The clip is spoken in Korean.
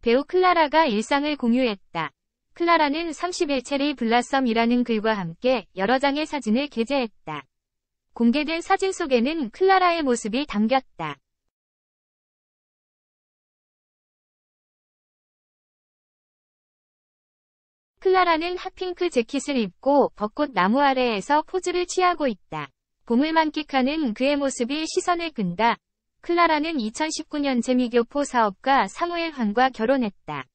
배우 클라라가 일상을 공유했다. 클라라는 31체리 블라썸이라는 글과 함께 여러 장의 사진을 게재했다. 공개된 사진 속에는 클라라의 모습이 담겼다. 클라라는 핫핑크 재킷을 입고 벚꽃 나무 아래에서 포즈를 취하고 있다. 봄을 만끽하는 그의 모습이 시선을 끈다. 클라라는 2019년 재미교포 사업가 사무엘 황과 결혼했다.